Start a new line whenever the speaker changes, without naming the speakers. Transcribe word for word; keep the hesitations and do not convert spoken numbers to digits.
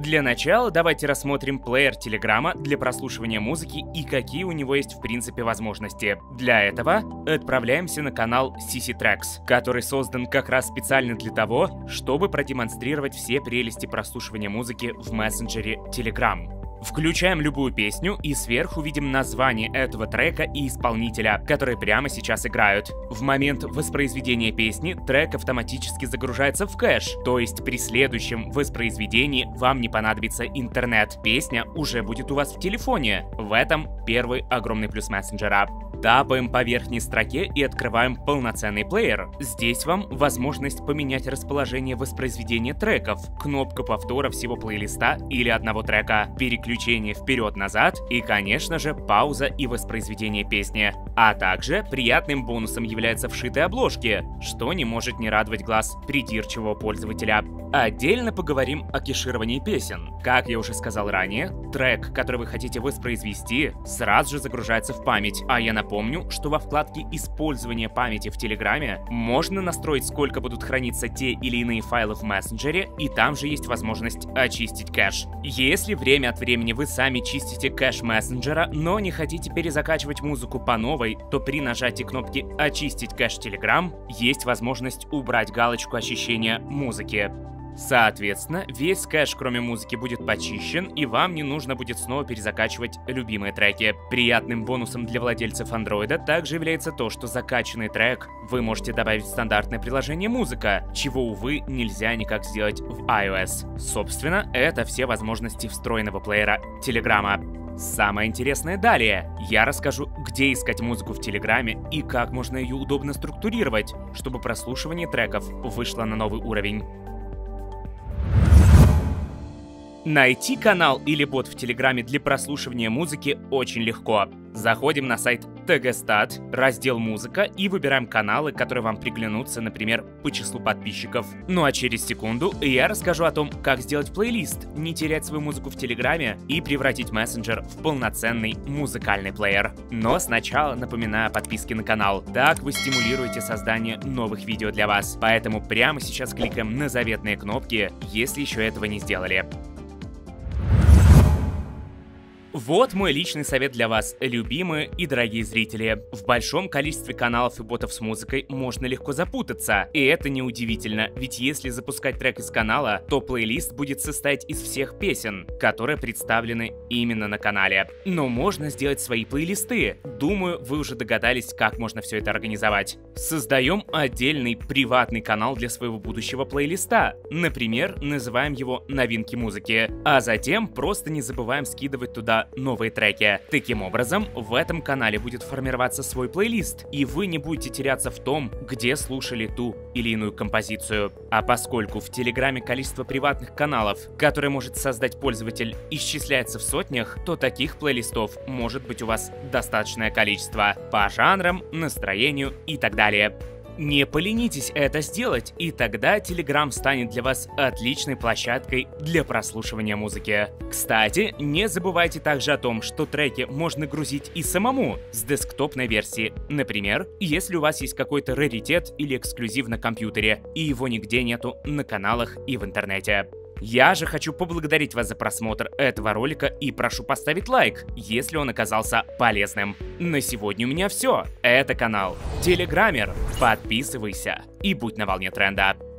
Для начала давайте рассмотрим плеер Телеграма для прослушивания музыки и какие у него есть в принципе возможности. Для этого отправляемся на канал си си Tracks, который создан как раз специально для того, чтобы продемонстрировать все прелести прослушивания музыки в мессенджере Telegram. Включаем любую песню и сверху видим название этого трека и исполнителя, которые прямо сейчас играют. В момент воспроизведения песни трек автоматически загружается в кэш, то есть при следующем воспроизведении вам не понадобится интернет. Песня уже будет у вас в телефоне. В этом первый огромный плюс мессенджера. Тапаем по верхней строке и открываем полноценный плеер. Здесь вам возможность поменять расположение воспроизведения треков, кнопка повтора всего плейлиста или одного трека, переключение вперед-назад и, конечно же, пауза и воспроизведение песни. А также приятным бонусом являются вшитые обложки, что не может не радовать глаз придирчивого пользователя. Отдельно поговорим о кешировании песен. Как я уже сказал ранее, трек, который вы хотите воспроизвести, сразу же загружается в память, а я напомню, Помню, что во вкладке «Использование памяти» в Телеграме можно настроить, сколько будут храниться те или иные файлы в мессенджере, и там же есть возможность очистить кэш. Если время от времени вы сами чистите кэш мессенджера, но не хотите перезакачивать музыку по новой, то при нажатии кнопки «Очистить кэш Telegram» есть возможность убрать галочку очищения музыки. Соответственно, весь кэш, кроме музыки, будет почищен, и вам не нужно будет снова перезакачивать любимые треки. Приятным бонусом для владельцев андроида также является то, что закачанный трек вы можете добавить в стандартное приложение «Музыка», чего, увы, нельзя никак сделать в iOS. Собственно, это все возможности встроенного плеера Телеграма. Самое интересное далее. Я расскажу, где искать музыку в Телеграме и как можно ее удобно структурировать, чтобы прослушивание треков вышло на новый уровень. Найти канал или бот в Телеграме для прослушивания музыки очень легко. Заходим на сайт Тегстат, раздел «Музыка» и выбираем каналы, которые вам приглянутся, например, по числу подписчиков. Ну а через секунду я расскажу о том, как сделать плейлист, не терять свою музыку в Телеграме и превратить мессенджер в полноценный музыкальный плеер. Но сначала напоминаю о подписке на канал. Так вы стимулируете создание новых видео для вас. Поэтому прямо сейчас кликаем на заветные кнопки, если еще этого не сделали. Вот мой личный совет для вас, любимые и дорогие зрители. В большом количестве каналов и ботов с музыкой можно легко запутаться. И это неудивительно, ведь если запускать трек из канала, то плейлист будет состоять из всех песен, которые представлены именно на канале. Но можно сделать свои плейлисты. Думаю, вы уже догадались, как можно все это организовать. Создаем отдельный приватный канал для своего будущего плейлиста. Например, называем его «Новинки музыки». А затем просто не забываем скидывать туда новые треки. Таким образом, в этом канале будет формироваться свой плейлист, и вы не будете теряться в том, где слушали ту или иную композицию. А поскольку в Телеграме количество приватных каналов, которые может создать пользователь, исчисляется в сотнях, то таких плейлистов может быть у вас достаточное количество по жанрам, настроению и так далее. Не поленитесь это сделать, и тогда Telegram станет для вас отличной площадкой для прослушивания музыки. Кстати, не забывайте также о том, что треки можно грузить и самому с десктопной версии. Например, если у вас есть какой-то раритет или эксклюзив на компьютере, и его нигде нету на каналах и в интернете. Я же хочу поблагодарить вас за просмотр этого ролика и прошу поставить лайк, если он оказался полезным. На сегодня у меня все. Это канал Телеграммер. Подписывайся и будь на волне тренда.